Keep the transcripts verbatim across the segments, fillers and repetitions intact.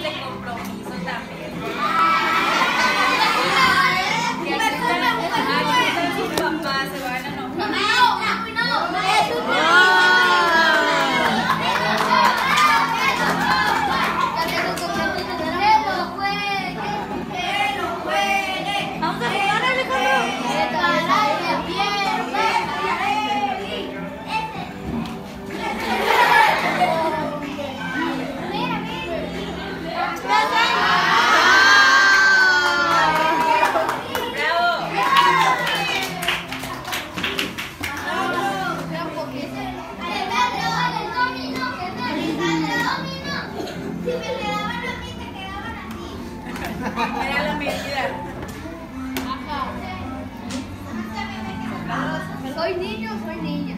de compromiso también. Que aquí están sus papás, se van a enojar. Era la medida. Soy niño, soy niña.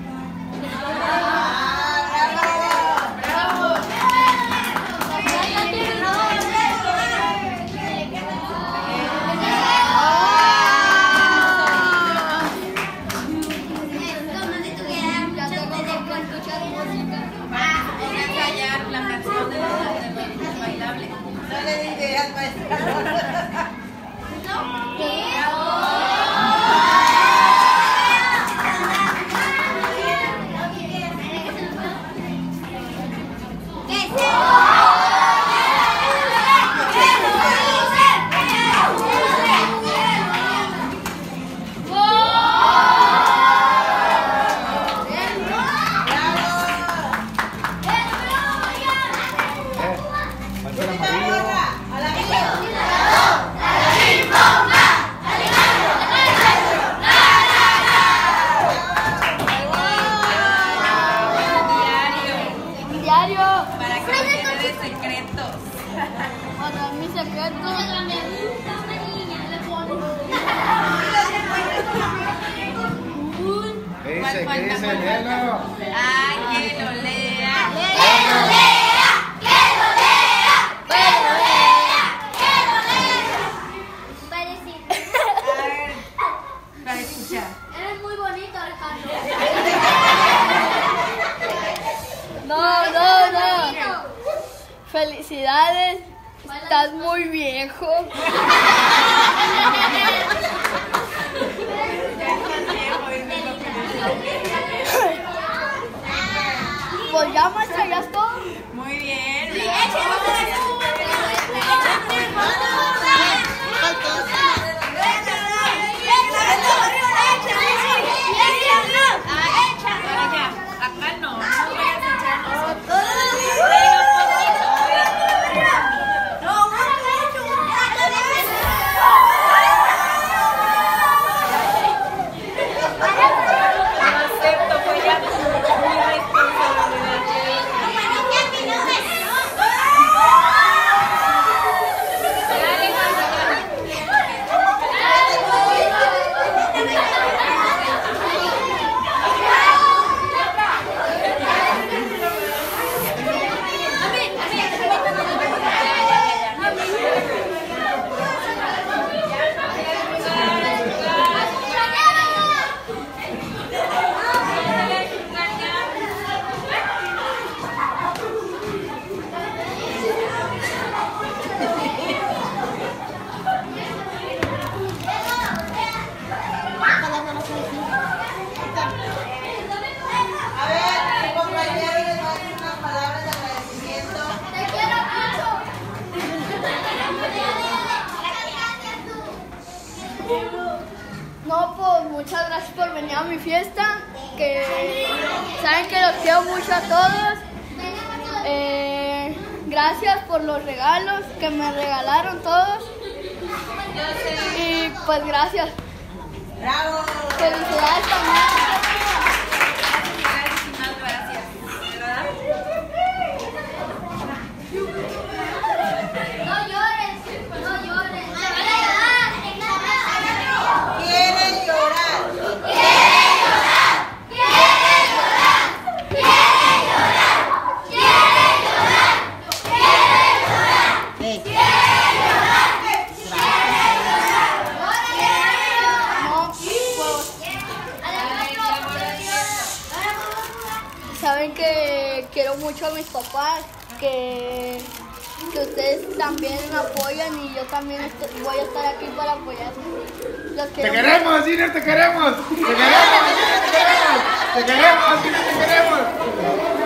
La canción de los bailables. No le di ideas, maestra. Para que no quede de secretos. Para mi secreto. Me gusta una niña, le pongo. ¿Qué dice? ¿Qué dice? Léelo. Ay, que lo lea. ¡Que lo lea! ¡Que lo lea! ¡Que lo lea! ¡Que lo lea! Para decir. A ver, para escuchar. Eres muy bonito, Alejandro. No, no, no. Felicidades. Estás muy viejo. Pues ya, maestra, ya es todo. Muy bien. Acá no, no vayas a echar nosotros. Acepto, pues ya mi No, pues muchas gracias por venir a mi fiesta. Que saben que los quiero mucho a todos. Eh, gracias por los regalos que me regalaron todos. Y pues gracias. ¡Bravo! Felicidades también. Muchísimas gracias. ¿Verdad? No llores, no llores. ¡Quiere llorar! ¡Quiere llorar! ¡Quiere llorar! ¡Quiere llorar! ¡Quiere llorar! ¡Quiere llorar! ¡Quiere llorar! ¡Quiere llorar! Saben que quiero mucho a mis papás, que que ustedes también me apoyan y yo también estoy- voy a estar aquí para apoyar. Los Te quiero queremos, Gina, te queremos. Te queremos, Gina, te queremos. Te queremos, Gina, te queremos.